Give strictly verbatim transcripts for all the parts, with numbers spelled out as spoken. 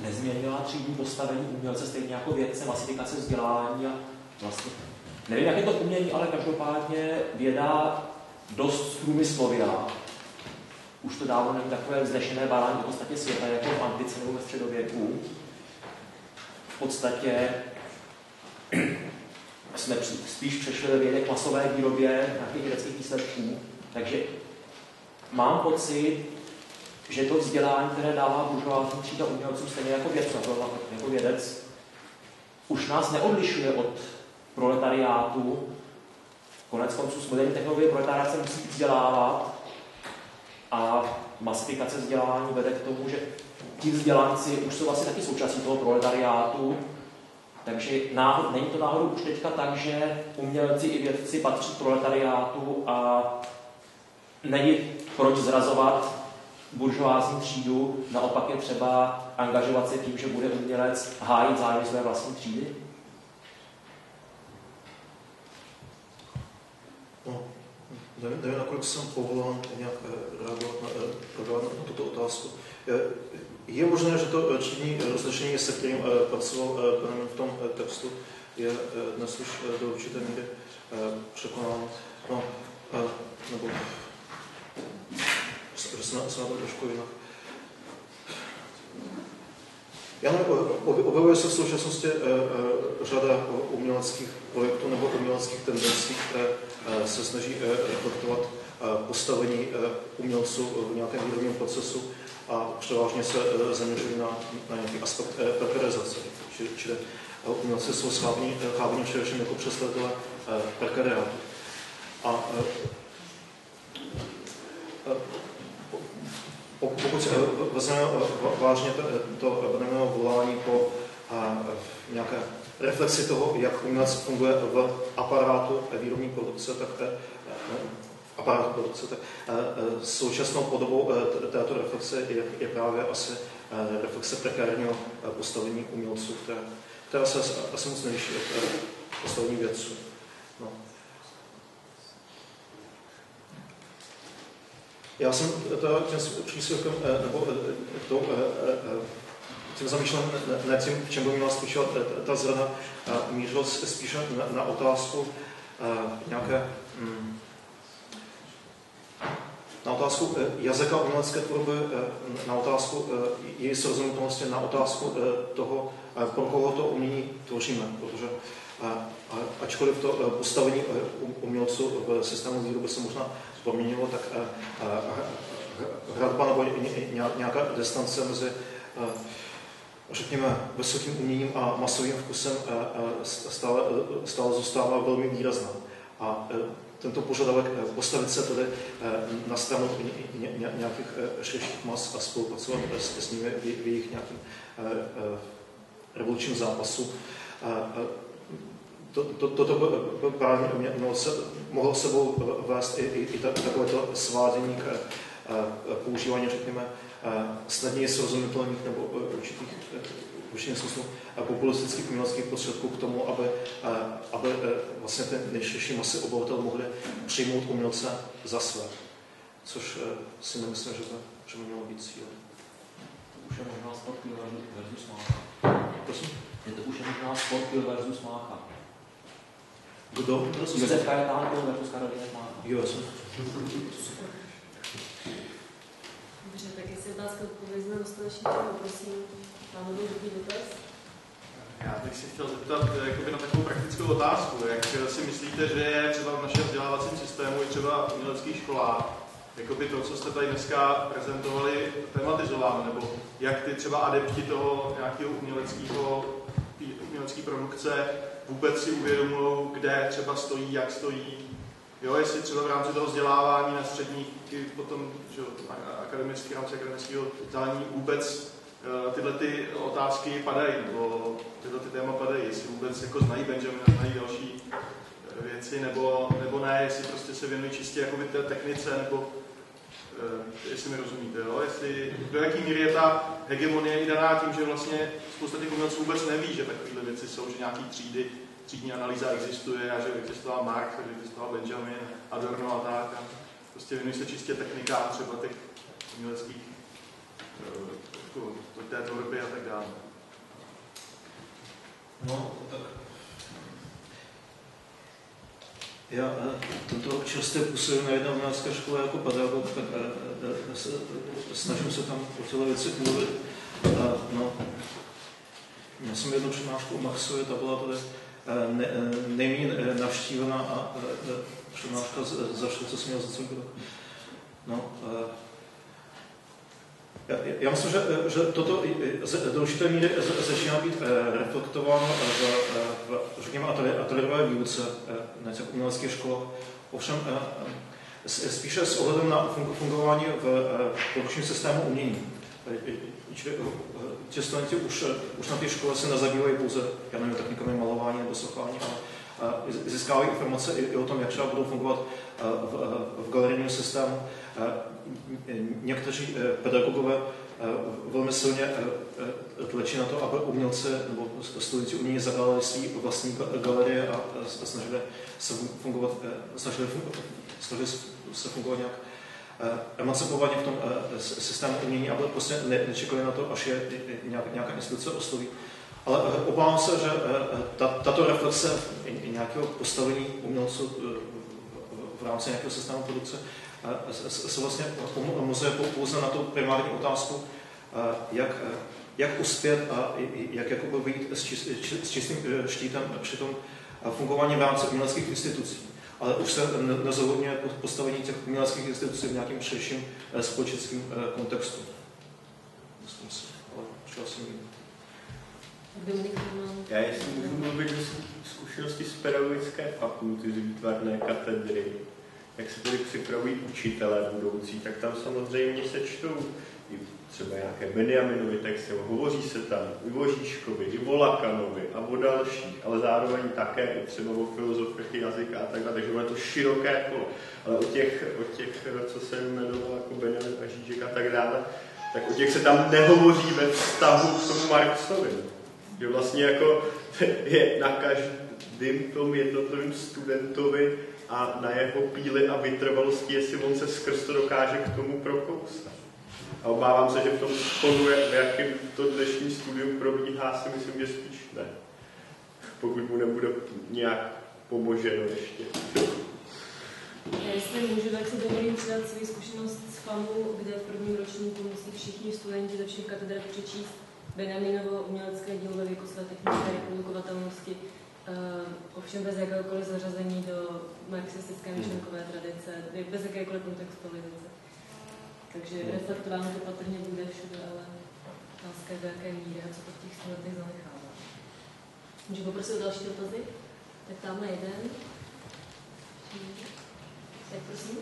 nezměnila třídní postavení umělce stejně jako vědce, klasifikace vzdělání a vlastně nevím, jak je to umění, ale každopádně věda dost průmyslová. Už to dávno není takové vznešené bádání v podstatě světa, jako v antice nebo ve středověku. V podstatě jsme spíš přešli ve vědě k masové výrobě nějakých vědeckých výsledků. Takže mám pocit, že to vzdělání, které dává buržoázní třída umělcům, stejně jako vědec, jako vědec, už nás neodlišuje od proletariátu. Konec konců s moderní technologií proletariát se musí vzdělávat a masifikace vzdělání vede k tomu, že ti vzdělanci už jsou vlastně taky součástí toho proletariátu, takže náhod, není to náhodou už teďka tak, že umělci i vědci patří proletariátu a není proč zrazovat buržoázní třídu, naopak je třeba angažovat se tím, že bude umělec hájit zájmy své vlastní třídy? No, nevím, nevím, nakolik jsem povolán nějak reagovat na, reagovat na tuto otázku. Je možné, že to třídní rozlišení, se kterým pracoval v tom textu, je dnes už do určité míry překonáno. No, nebo že se na, se na to trošku jinak. Já nevím, objevuje se v současnosti řada uměleckých projektů nebo uměleckých tendencí, které se snaží reflektovat postavení umělců v nějakém výrobním procesu a převážně se zaměřují na, na nějaký aspekt prekarizace. Čili, čili umělci jsou chápaní především jako představitelé prekariátu. A pokud se vezmeme vážně to, to volání po nějaké reflexi toho, jak umělec funguje v aparátu výrobní produkce, tak aparát produkce, tak současnou podobou této reflexe je, je právě asi reflexe prekárního postavení umělců, která, která se asi moc nevyšší od postavení vědců. No. Já jsem tím příspěvkem, nebo tím zamýšlem nad tím, v čem by měla spočívat ta zrna, mířil spíše na, na otázku nějaké, na otázku jazyka umělecké tvorby, na otázku její srozumitelnosti, na otázku toho, pro koho to umění tvoříme, protože ačkoliv to postavení umělců v systému výroby se možná proměnilo, tak hradba nebo nějaká distance mezi, řekněme, vysokým uměním a masovým vkusem stále, stále zůstává velmi výrazná. A tento požadavek postavit se tedy na stranu nějakých širších mas a spolupracovat s nimi v jejich nějakým revolučním zápasu, Toto to, to, to právě mělo se, mohlo sebou vést i, i, i takovéto svádění k používání, řekněme, snadněji srozumitelných nebo určitých, určitým způsobem populistických uměleckých prostředků k tomu, aby, aby vlastně ty nejširší masy obyvatel mohly přijmout umělce za své. Což si nemyslím, že by, že by mělo být cíl. Už je možná sport versus mácha. Prosím? Je to už je možná sport versus mácha. Kdo? Josef Kajetán versus Karolína Mácha. Josef. Dobře, tak jestli otázka odpovězná dostatečně, prosím, máme druhý dotaz? Já bych si chtěl zeptat jakoby na takovou praktickou otázku. Jak si myslíte, že je třeba v našem vzdělávacím systému i třeba v uměleckých školách jakoby to, co jste tady dneska prezentovali, tematizováno, nebo jak ty třeba adepti toho nějakého uměleckého, umělecké produkce vůbec si uvědomují, kde třeba stojí, jak stojí. Jo, jestli třeba v rámci toho vzdělávání na středních, potom že, akademický, rámci akademického vzdělání vůbec uh, tyhle ty otázky padají, nebo tyhle ty téma padají, jestli vůbec jako znají Benjamina, znají další věci, nebo, nebo ne, jestli prostě se věnují čistě jakoby té technice, nebo uh, jestli mi rozumíte, jo? Jestli, do jaký míry je ta hegemonie i daná tím, že vlastně spousta těch umělců vůbec neví, že takovéhle věci jsou, že nějaký třídy, třídní analýza existuje a že existoval Marx, že existoval Benjamin, Adorno a tak. A prostě věnují se čistě technikám třeba těch uměleckých do té tvorby a tak dále. No, tak já toto často působím na jedné umělecké škole jako pedagog, tak snažím se tam o tyhle věci mluvit. No, já jsem jednu přednášku o Marxovi, ta byla tady ne, nejméně navštívená a přednáška za vše, co jsem měl za celý rok. No, já, já myslím, že, že toto do určité míry začíná být reflektováno v, v řekněme, ateliérové výuce na těch uměleckých školách. Ovšem spíše s ohledem na fungování v produkčním systému umění. Ti studenti už, už na té škole se nezabývají pouze, já nevím, technikami malování nebo sochání, ale získávají informace i o tom, jak třeba budou fungovat v, v galerijním systému. Někteří pedagogové velmi silně tlačí na to, aby umělci nebo studenti umění zadali svý vlastní galerie a snažili se fungovat, snažili, snažili se fungovat nějak emancipovaně v tom systému umění, aby prostě nečekali na to, až je nějaká instituce osloví. Ale obávám se, že tato reflexe nějakého postavení umělců v rámci nějakého systému produkce se vlastně omezuje pouze na tu primární otázku, jak, jak uspět a jak jakoby vyjít s, čist, s čistým štítem při tom fungování v rámci uměleckých institucí. Ale už se nezohledňuje postavení těch uměleckých institucí v nějakém širším společenském kontextu. Myslím si, ale třeba si mít. Já jestli můžu mluvit o zkušenosti z pedagogické fakulty, z výtvarné katedry, jak se tady připravují učitelé budoucí, tak tam samozřejmě se čtou i třeba nějaké Benjaminovy texty, hovoří se tam i o Žižkovi, i o Lakanovi a o dalších, ale zároveň také i třeba o filozofii jazyka a tak dále, takže je to široké kolo. Ale o těch, o těch, co jsem jmenoval jako Benjamin a Žižek a tak dále, tak o těch se tam nehovoří ve vztahu k tomu Marxovi. Že vlastně jako je na každém tom jednotlivém studentovi a na jeho píli a vytrvalosti, jestli on se skrz to dokáže k tomu prokousat. A obávám se, že v tom spodu, v jakém to dnešní studium probíhá, si myslím, že spíš ne. Pokud mu nebude nějak pomoženo ještě. Já jestli můžu, tak si dovolím přidat svou zkušenost z FAMu, kde v prvním ročníku musí všichni studenti ze všech katedr přečíst Benjaminovo umělecké dílo ve věku své technické reprodukovatelnosti, uh, ovšem bez jakéhokoliv zařazení do marxistické myšlenkové tradice, bez jakékoliv kontextualizace. Takže reflektováno to patrně bude všude, ale otázka je do jaké míry a co to v těch studentech zanechává. Můžu poprosit o další dotazy? Tak tamhle jeden. Tak prosím.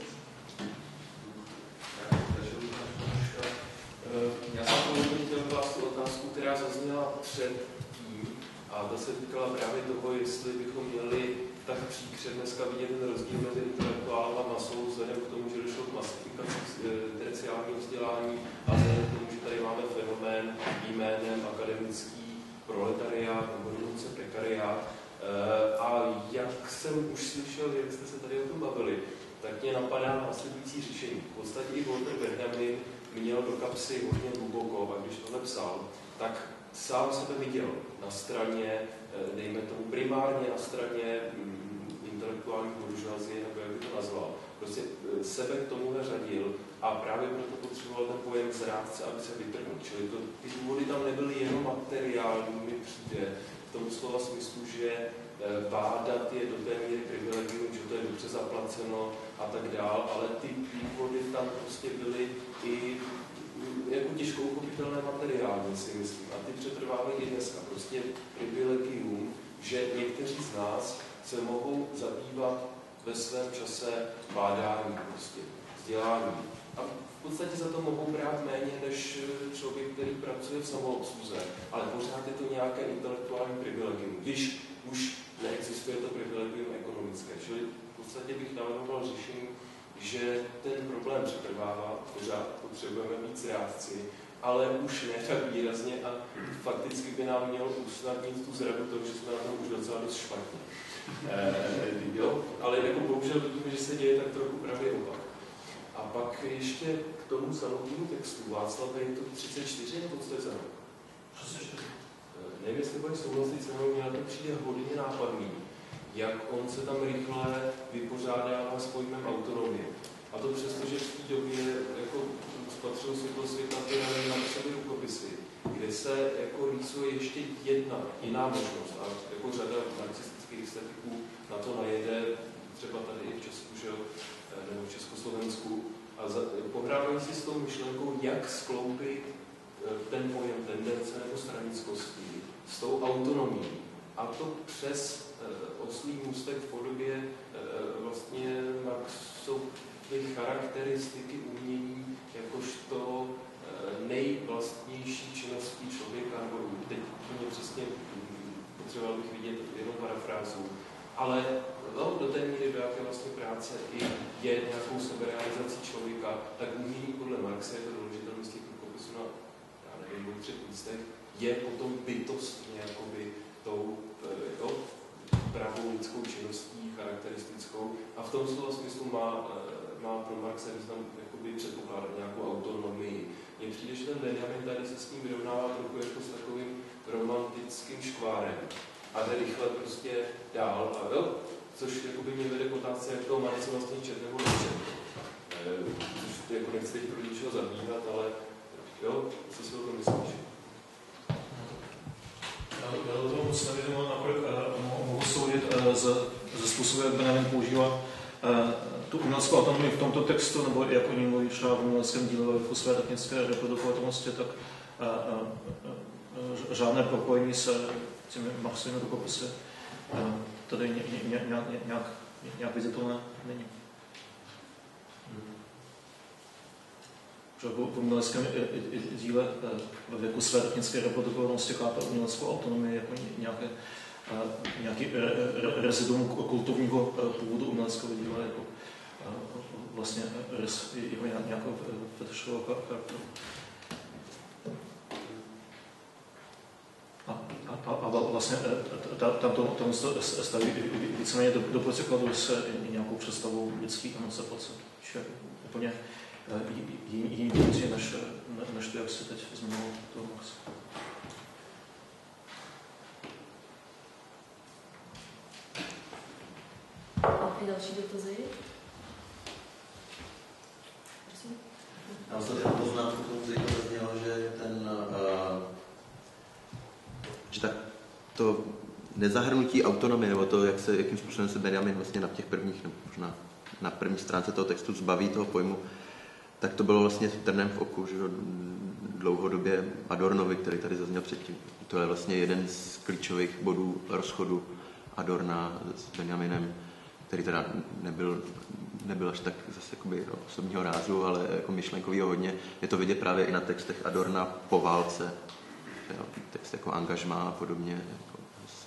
Já jsem původně chtěl klást otázku, která zazněla předtím, a ta se týkala právě toho, jestli bychom měli tak příkře dneska vidět ten rozdíl mezi intelektuálem a masou, vzhledem k tomu, že došlo k masifikaci terciálního vzdělání a vzhledem k tomu, že tady máme fenomén jménem akademický proletariát nebo dokonce prekariát. A jak jsem už slyšel, jak jste se tady o tom bavili, tak mě napadá následující řešení. V podstatě i Walter Benjamin měl do kapsy hodně hluboko, a když tohle psal, tak sám sebe viděl na straně, dejme tomu primárně na straně intelektuální buržoazie, nebo jak by to nazval. Prostě sebe k tomu řadil a právě proto potřeboval ten pojem zrádce, aby se vytrhnul. Čili to, ty důvody tam nebyly jenom materiální, mi přijde v tom slova smyslu, že bádat je do té míry privilegium, že to je dobře zaplaceno a tak dál, ale ty důvody tam prostě byly i jako těžko uchopitelné materiálně, si myslím. A ty přetrvávají i dneska. Prostě privilegium, že někteří z nás se mohou zabývat ve svém čase bádáním, prostě vzděláním. A v podstatě za to mohou brát méně než člověk, který pracuje v samoobsluze, ale pořád je to nějaké intelektuální privilegium, když už neexistuje to privilegium ekonomické. Čili v podstatě bych navrhoval řešení, že ten problém přetrvává, pořád potřebujeme víc reakci, ale už ne tak výrazně a fakticky by nám mělo usnadnit tu zradu toho, že jsme na tom už docela dost špatně. E, jo? Ale jako bohužel vidíme, že se děje tak trochu právě opak. A A pak ještě k tomu samotnému textu. Václav, je to třicet čtyři nebo co je za rok? třicet čtyři. Nevím, jestli budeš souhlasit se mnou, mě to přijde hodně nápadný, jak on se tam rychle vypořádává s pojmem autonomie. A to přesto, že v té době jako spatřil světlo svět na ty napsané rukopisy, kde se jako rýsuje ještě jedna jiná možnost. A jako řada marxistických estetiků na to najede, třeba tady i v Česku, že, nebo v Československu, a za, pohrávají si s tou myšlenkou, jak skloubit ten pojem tendence nebo stranickosti s tou autonomií. A to přes uh, oslý můstek v podobě uh, vlastně Marxovy charakteristiky umění jakožto uh, nejvlastnější činností člověka, nebo teď úplně přesně potřeboval bych vidět jenom parafrázu, ale no, do té míry, do jaké vlastně práce i je nějakou seberealizací člověka, tak umění podle Marxe, je to doložitelné z těch rukopisů na, já nevím, dvou, třech místech, je potom bytostně jakoby tou jo, pravou lidskou činností, charakteristickou, a v tom slova smyslu má, má pro Marxe význam jakoby předpokládat nějakou autonomii. Mně přijde, že ten Benjamin tady se s ním vyrovnává trochu jako s takovým romantickým škvárem. A jde rychle prostě dál, a jo, což jakoby mě vede k otázce, jak toho má něco vlastně čet nebo nečet. Což to jako nechci teď pro ničeho zabývat, ale jo, co si o tom myslíš? Já do toho moc nevím, nakolik mohu soudit ze, ze způsobu, jak Benjamin používá tu uměleckou autonomii v tomto textu, nebo jak o ní mluví třeba v uměleckém díle v své technické reprodukovatelnosti, tak a, a, a, žádné propojení se těmi Marxovými rukopisy tady ně, ně, ně, nějak, nějak vizitelné není. V uměleckém díle ve věku své technické reprodukovatelnosti chápe uměleckou autonomii jako nějaké, nějaký reziduum kulturního původu uměleckého díla, jako vlastně jeho nějakého fetišového charakteru. A, a, a vlastně tam to, tam to staví víceméně do, do protikladu se nějakou představou lidský emancipace. Úplně jiný věci, než, než to, jak se teď zmínilo toho Marxa. Nějaké další dotazy? Prosím. Já jsem tady poznámku k tomu, že to zaznělo, že ten, uh, že tak to nezahrnutí autonomie, nebo to, jak se, jakým způsobem se Benjamin vlastně na těch prvních, nebo možná na první stránce toho textu zbaví toho pojmu, tak to bylo vlastně trnem v oku, že dlouhodobě Adornovi, který tady zazněl předtím. To je vlastně jeden z klíčových bodů rozchodu Adorna s Benjaminem, který teda nebyl, nebyl až tak zase jakoby osobního rázu, ale jako myšlenkovýho hodně. Je to vidět právě i na textech Adorna po válce. Text jako angažmá a podobně. Jako s,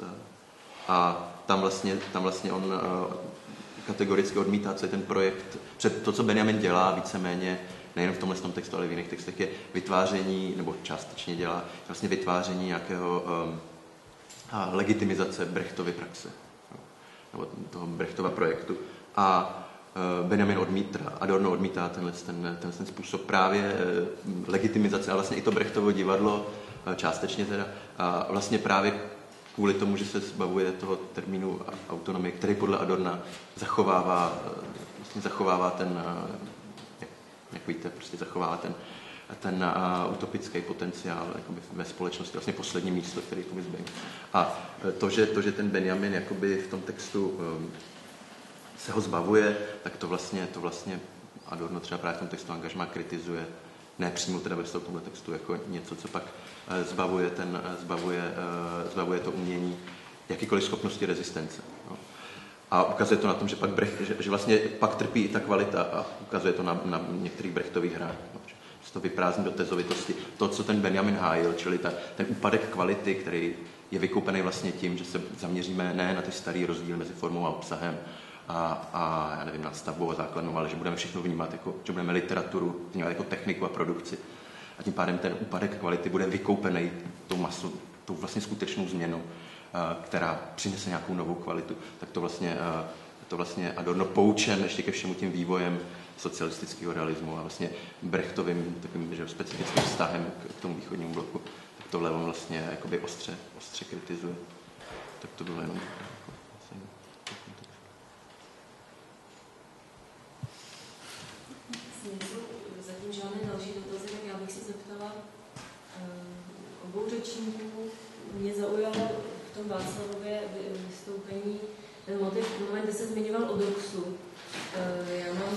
a tam vlastně, tam vlastně on kategoricky odmítá, co je ten projekt. Před to, co Benjamin dělá víceméně, nejen v tomhle tom textu, ale v jiných textech, je vytváření, nebo částečně dělá, vlastně vytváření nějakého um, legitimizace Brechtovy praxe, nebo toho Brechtova projektu. A uh, Benjamin odmítá, Adorno odmítá tenhle ten, tenhle ten způsob právě uh, legitimizace, a vlastně i to Brechtovo divadlo, uh, částečně teda, a vlastně právě kvůli tomu, že se zbavuje toho termínu autonomie, který podle Adorna zachovává, vlastně zachovává ten, jak, jak víte, prostě zachovává ten, ten uh, utopický potenciál jakoby ve společnosti, vlastně poslední místo, který jakoby zbývá. A to že, to, že ten Benjamin jakoby v tom textu um, se ho zbavuje, tak to vlastně, to vlastně Adorno třeba právě v tom textu angažmá kritizuje, ne přímo teda ve tomhle textu, jako něco, co pak uh, zbavuje, ten, uh, zbavuje, uh, zbavuje to umění jakýkoliv schopnosti rezistence. No. A ukazuje to na tom, že, pak Brecht, že, že vlastně pak trpí i ta kvalita, a ukazuje to na, na některých Brechtových hrách. No. Že to vyprázdní do tezovitosti. To, co ten Benjamin hájil, čili ta, ten úpadek kvality, který je vykoupený vlastně tím, že se zaměříme ne na ty starý rozdíl mezi formou a obsahem, a, a já nevím, nad stavbou a základnou, ale že budeme všechno vnímat, jako, že budeme literaturu vnímat jako techniku a produkci. A tím pádem ten úpadek kvality bude vykoupený tou masu, tou vlastně skutečnou změnou, která přinese nějakou novou kvalitu. Tak to vlastně to vlastně Adorno poučen ještě ke všemu tím vývojem socialistického realismu a vlastně Brechtovým takovým že, specifickým vztahem k, k tomu východnímu bloku, tak tohle on vlastně jakoby ostře, ostře kritizuje. Tak to bylo jenom jako, vlastně, Nejsou zatím žádné další dotazy, tak já bych se zeptala uh, obou řečníků. Mě zaujalo v tom Václavově vystoupení ten motiv, v momentě se zmiňoval o Doxu. Uh, já mám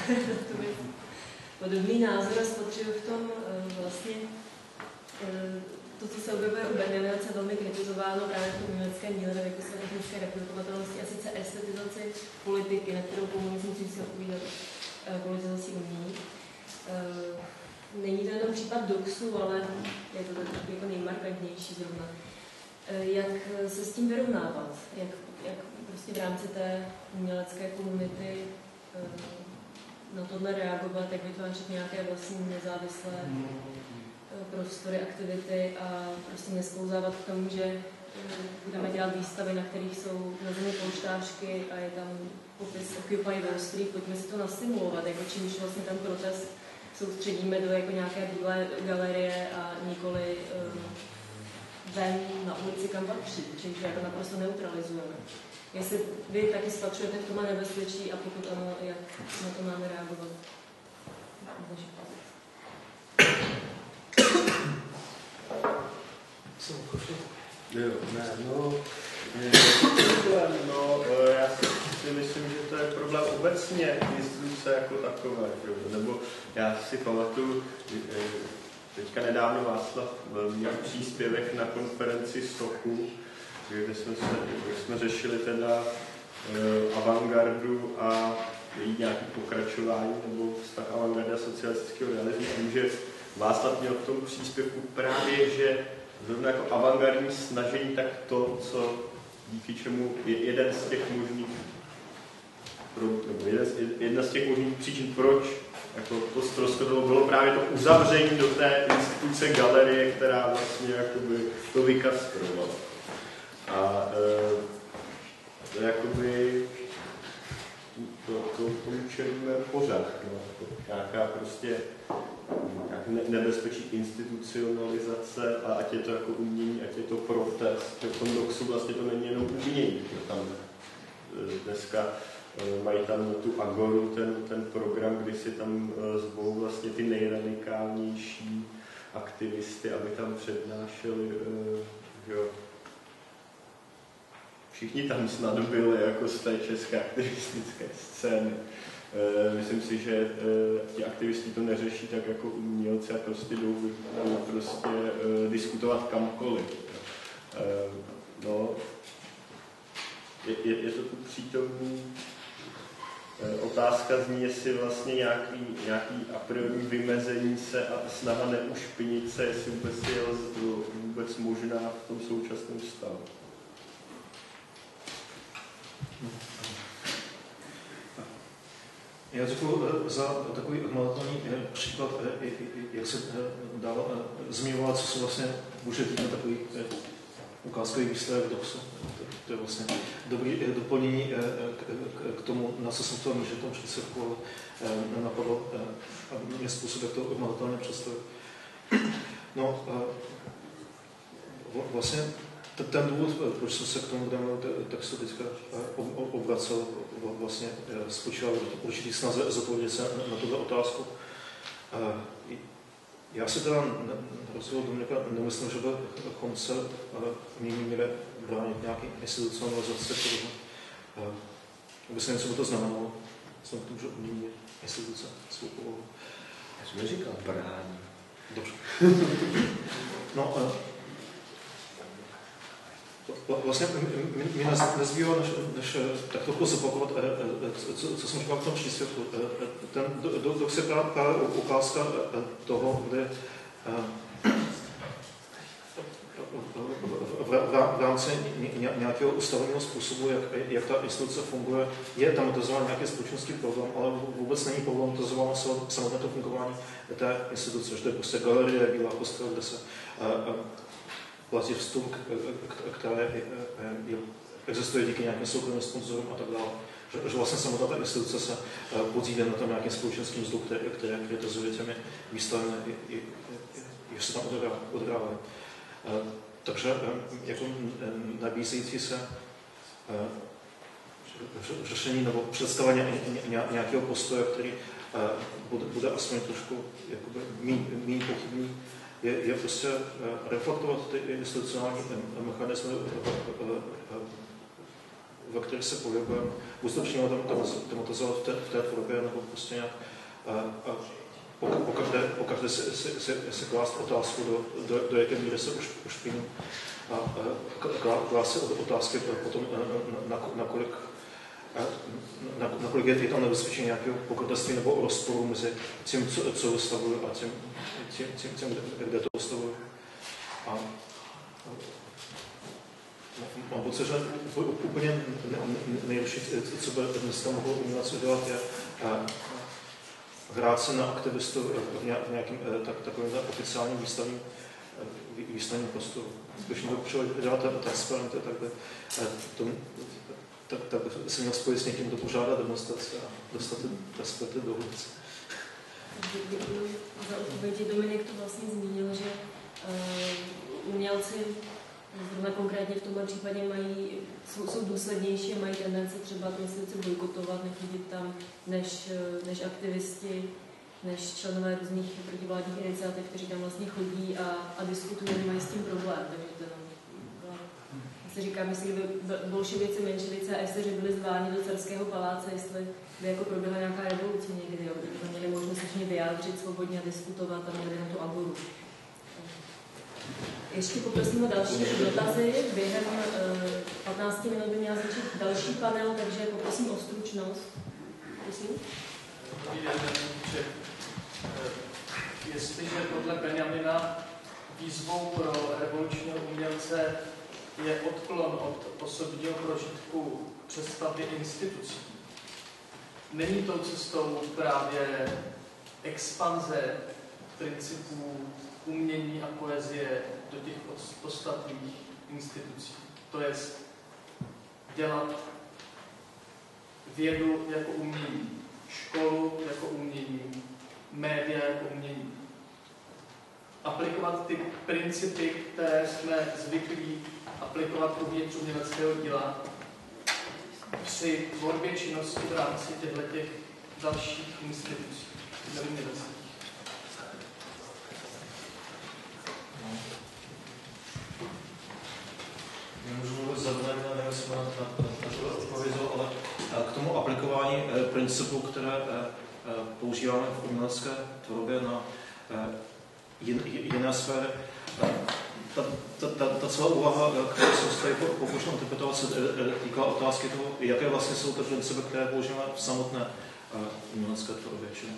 podobný názor a spatřuju v tom uh, vlastně uh, to, co se objevuje u Benjamina, co je velmi kritizováno právě v tom německém díle ve věku své technické reprodukovatelnosti, a sice estetizaci politiky, na kterou komunismus si odpovídat politizací umění. Není to jenom případ Doxu, ale je to takový jako nejmarkantnější zrovna. Jak se s tím vyrovnávat? Jak, jak prostě v rámci té umělecké komunity na tohle reagovat, jak vytvářet nějaké vlastní nezávislé prostory, aktivity a prostě nesklouzávat k tomu, že budeme dělat výstavy, na kterých jsou nazvané polštářky a je tam popis Occupy Wall Street, pojďme si to nasimulovat, jako čímž vlastně ten protest soustředíme do jako nějaké bílé galerie a nikoli um, ven na ulici, kam patří, čímž jako naprosto neutralizujeme. Jestli vy taky spatřujete v tomhle nebezpečí a pokud ano, jak na to máme reagovat? Jo, ne, no, je problém, no, já si myslím, že to je problém obecně instituce jako takové, nebo já si pamatuju, teďka nedávno Václav měl příspěvek na konferenci Sochu, kde jsme, se, kde jsme řešili teda uh, avantgardu a její nějaké pokračování, nebo vztah avantgardy a socialistického realismu, tím, že Václav měl v tom příspěvku právě, že zrovna jako avantgardní snažení, tak to, co díky čemu je jeden z těch možných, pro, nebo jeden z, jedna z těch možných příčin, proč jako to ztroskotalo, bylo právě to uzavření do té instituce galerie, která vlastně jakoby to vykastrovala. A e, to jakoby to, to, to čelíme pořád. No, to nějaká prostě nějaké nebezpečí institucionalizace a ať je to jako umění, ať je to protest. V tom Doxu vlastně to není jenom umění. Tam dneska mají tam tu Agoru, ten, ten program, kdy si tam zvou vlastně ty nejradikálnější aktivisty, aby tam přednášeli, jo. Všichni tam snad byli jako z té české aktivistické scény. Myslím si, že ti aktivisti to neřeší tak jako umělci a prostě jdou, jdou prostě diskutovat kamkoliv. No, je, je, je to tu přítomný. Otázka zní, jestli vlastně nějaký, nějaký a priori vymezení se a snaha neušpinit se, jestli vůbec je vůbec možná v tom současném stavu. Já řeknu za takový hmatatelný příklad, jak se dál zmiňovala, co se vlastně může týkat takový ukázkový výstavek v Doxu. To je vlastně dobrý doplnění k tomu, na co jsem chtěl mít, že v tom příspěvku napadlo mě způsob, jak to hmatatelně představit. No, vlastně ten důvod, proč jsem se k tomu danému textu teďka obracel, vlastně spočíval v určitý snaze zodpovědět se na tuto otázku. Já si teda na rozdíl od Dominika nemyslím, že bychom se v někdy míře bránit nějaký institucionalizace, aby se něco by to znamenalo. Jsem k tomu, že umění instituce svou povahu. Já jsem neříkal brání. Dobře. No, vlastně mi nezbývá, než, než tak trochu zopakovat, co, co jsem říkal v tom příspěvku. Ten Dox je právě ukázka toho, kde v rámci nějakého ústavního způsobu, jak, jak ta instituce funguje, je tematizován nějaký společenský problém, ale vůbec není problematizováno samotné to fungování té instituce, že to je prostě galerie, bílá kostel, kde se platí vstup, které existuje díky nějakým soukromým sponzorům a tak dále. že, že vlastně samotná ta instituce se podílí na tom nějakým společenským vzduchu, které, které kritizuje těmi výstavami, jak se tam odhrávají. Takže jako nabízející se řešení nebo představení nějakého postoje, který bude, bude aspoň trošku méně pochybný, je, je prostě reflektovat ty institucionální mechanismy, ve kterých se pohybujeme, buď to přímo tematizovat v té, v té tvorbě, nebo prostě nějak pokaždé, pokaždé si, si, si, si klást otázku, do, do, do jaké míry se už, už pínu, a klást si otázky potom, nakolik na, na, nakolik je tam nebezpečí nějakého pokrytectví nebo rozporu mezi tím, co, co vystavuju a tím, tím, tím, tím kde, kde to vystavuju. A mám pocit, že úplně nejlepší, co by dneska mohlo umělec udělat, je hrát se na aktivistu v nějakým tak, takovým oficiálním výstavním, výstavním prostoru. Když někdo potřebuje dělat transparenty, tak by to, tak, tak by se měl spojit s někým, kdo požádá demonstrace a dostat ty transparenty do ulice. Děkuji za odpovědi. Dominik to vlastně zmínil, že uh, umělci zrovna konkrétně v tomhle případě mají, jsou, jsou důslednější a mají tendenci třeba tu instituci bojkotovat, nechodit tam, než, než aktivisti, než členové různých protivládních iniciativ, kteří tam vlastně chodí a, a diskutují, mají s tím problém. Takže to se říká, myslím, že bolševici, menševici a esteři byli zváni do Carského paláce, jestli by jako proběhla nějaká revoluce někdy, jo, kdyby tam měli možnost se vyjádřit svobodně a diskutovat a měli na tu agoru. Ještě poprosím o další dotazy. Během uh, patnácti minut by měla začít další panel, takže poprosím o stručnost. Prosím. Dobrý den, že jestliže podle Benjamina výzvou pro revolučního umělce je odklon od osobního prožitku přestavby institucí, není tou cestou právě expanze principů umění a poezie do těch podstatných institucí. To je dělat vědu jako umění, školu jako umění, média jako umění. Aplikovat ty principy, které jsme zvyklí aplikovat uvnitř uměleckého díla při tvorbě činnosti v rámci těchto dalších institucí, neuměleckých. Můžu mluvit za mnou, nevím, jestli na to odpověděl, ale k tomu aplikování principů, které používáme v umělecké tvorbě na jiné sféry, ta, ta, ta, ta celá úvaha, kterou jsem tady pokoušel interpretovat, se týká otázky toho, jaké vlastně jsou ty principy, které používáme v samotné umělecké tvorbě. Čili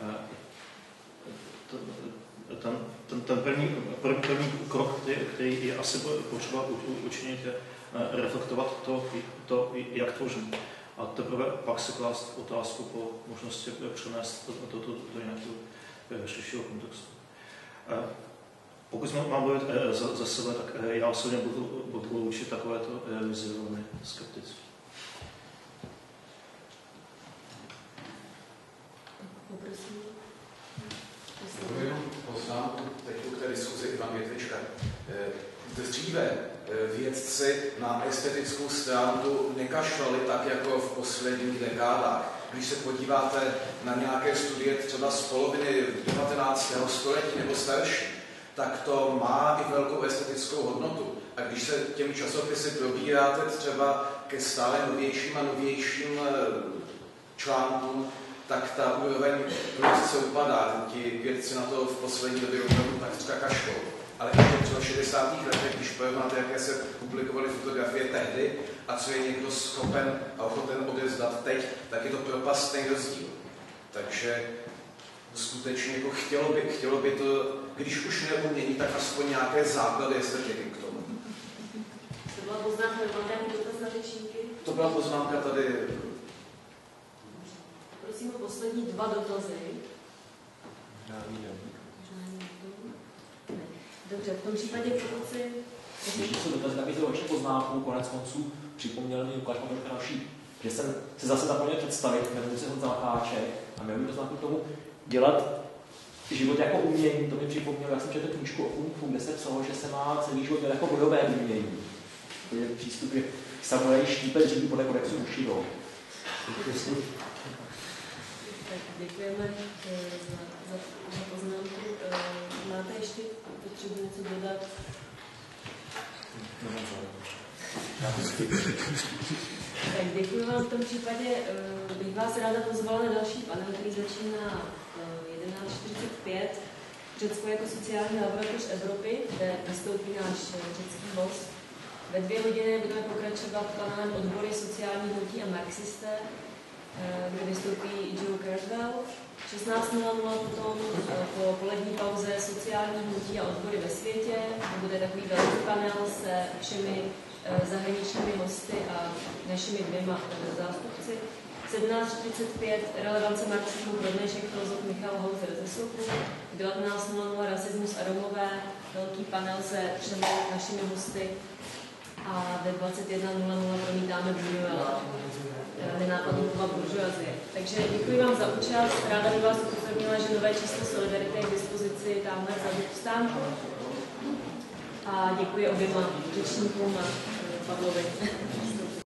ten, ten, ten první, první, první krok, který, který je asi potřeba učinit, je reflektovat to, to jak tvořím. A teprve pak si klást otázku po možnosti přenést to, to, to do nějakého širšího kontextu. Pokud mám mluvit za, za sebe, tak já osobně budu, budu učit takovéto vizi velmi skepticky. Poprosím. Jenom poznámku teď k té diskuzi Ivan Větvička. Dříve vědci na estetickou stránku nekašlali tak, jako v posledních dekádách. Když se podíváte na nějaké studie třeba z poloviny devatenáctého století nebo starší, tak to má i velkou estetickou hodnotu. A když se těmi časopisy probíráte třeba ke stále novějším a novějším článkům, tak ta úroveň se upadá. Ti vědci na to v poslední době opravdu tak třeba kašlou. Ale ještě třeba v šedesátých letech, když porovnáte, jaké se publikovaly fotografie tehdy a co je někdo schopen a ochoten odevzdat teď, tak je to propastný rozdíl. Takže skutečně jako chtělo by, chtělo by to, když už neumění, tak aspoň nějaké základy estetiky k tomu. To byla poznámka, nebo nějaký dotaz na řečníky? To byla poznámka tady. Prosím o poslední dva dotazy. Dobře, v tom případě pokud si... Když se dotaz nabízel vaši poznámku, konec konců připomněl mi Lukáš Pavel naší že jsem se zase zapomněl představit, jmenuji se Honza Macháček a miluji to znamená k tomu dělat život jako umění. To mi připomnělo, já jsem četl knížku o kung fu, kde se psalo, že se má celý život dělat jako bojové umění. To je přístup, že samurai štípe dříví podle kodexu Bushido. Tak děkujeme za, za, za poznámku. Máte ještě potřebu něco dodat? Tak děkuji vám. V tom případě bych vás ráda pozvala na další panel, který začíná jedenáct čtyřicet pět. Řecko jako sociální laboratoř Evropy, kde vystoupí náš řecký host. Ve dvě hodiny budeme pokračovat panelem odbory sociální hnutí a marxisté, kde vystoupí Joe Carswell. šestnáct nula nula potom po polední pauze sociální hnutí a odbory ve světě. Bude takový velký panel se všemi zahraničními hosty a našimi dvěma zástupci. sedmnáct čtyřicet pět relevance marxismu pro dnešek filozof Michal Hauser ze Soku. devatenáct nula nula rasismus a Romové, velký panel se třemi našimi hosty. A ve dvacet jedna nula nula promítáme Buñuela, nenápadnou povahu buržoazie. Takže děkuji vám za účast. Ráda bych vás upozornila, že nové číslo Solidarity je k dispozici tamhle vzadu v stánku. A děkuji oběma řečníkům a Pavlovi.